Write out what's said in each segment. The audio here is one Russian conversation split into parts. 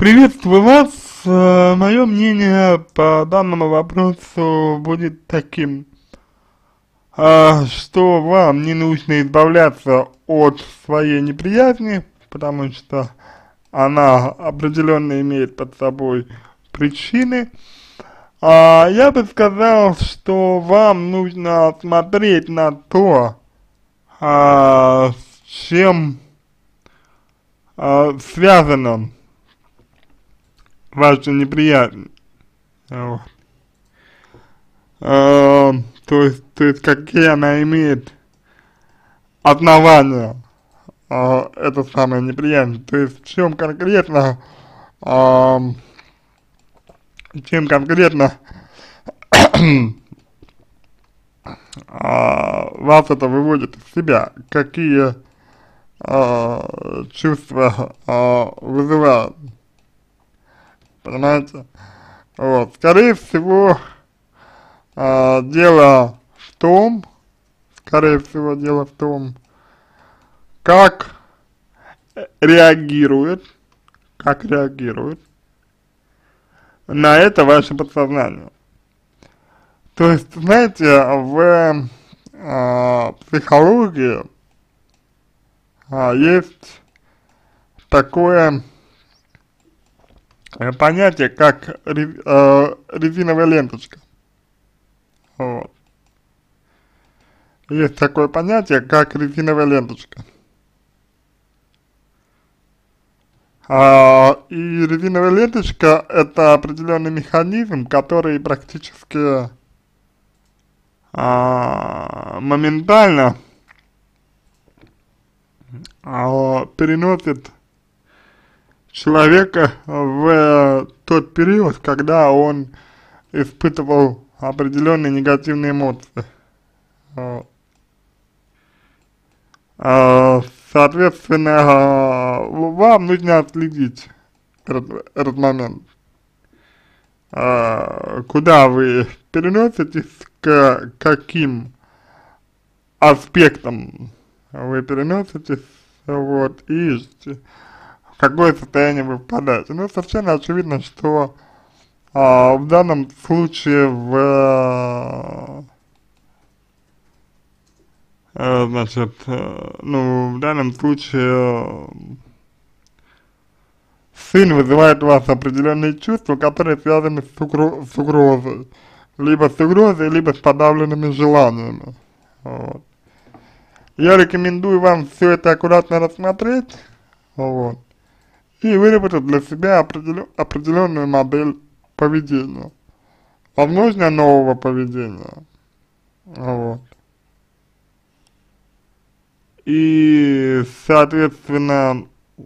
Приветствую вас. Мое мнение по данному вопросу будет таким, что вам не нужно избавляться от своей неприязни, потому что она определенно имеет под собой причины. Я бы сказал, что вам нужно смотреть на то, с чем связано ваша неприязнь. Вот. То есть какие она имеет основания, это самая неприязнь. То есть в чем конкретно, чем конкретно вас это выводит из себя, какие чувства вызывают. Понимаете? Вот. Скорее всего, дело в том, как реагирует на это ваше подсознание. То есть, знаете, в психологии есть такое понятие, как резиновая ленточка. Вот. Есть такое понятие, как резиновая ленточка. И резиновая ленточка — это определенный механизм, который практически моментально переносит человека в тот период, когда он испытывал определенные негативные эмоции. Соответственно, вам нужно отследить этот момент, куда вы переноситесь, к каким аспектам вы переноситесь, вот, и в какое состояние вы впадаете. Ну, совершенно очевидно, что в данном случае в данном случае сын вызывает у вас определенные чувства, которые связаны с угрозой. Либо с угрозой, либо с подавленными желаниями. Вот. Я рекомендую вам все это аккуратно рассмотреть, вот, и выработать для себя определенную модель поведения. Возможно, нового поведения. Вот. И, соответственно,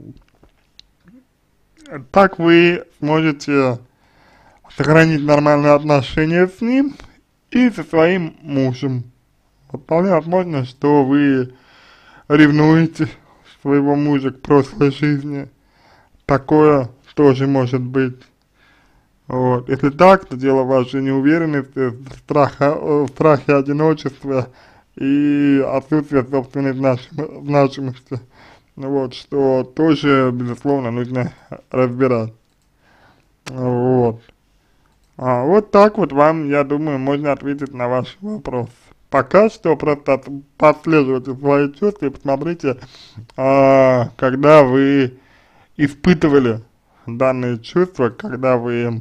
так вы сможете сохранить нормальные отношения с ним и со своим мужем. Вполне возможно, что вы ревнуете своего мужа к прошлой жизни. Такое тоже может быть. Вот. Если так, то дело вашей неуверенности, страхе одиночества и отсутствия собственной значимости. Вот, что тоже, безусловно, нужно разбирать. Вот. Вот так вот вам, я думаю, можно ответить на ваш вопрос. Пока что просто подслеживайте свои чувства и посмотрите, когда вы испытывали данные чувства, когда вы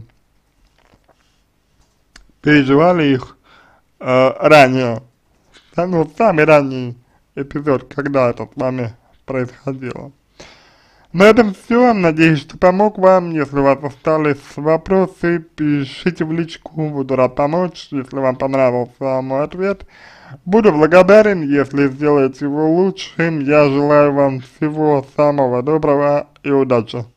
переживали их ранее. Ну, самый ранний эпизод, когда это с вами происходило. На этом все. Надеюсь, что помог вам. Если у вас остались вопросы, пишите в личку, буду рад помочь. Если вам понравился мой ответ, буду благодарен, если сделаете его лучшим. Я желаю вам всего самого доброго и удачи.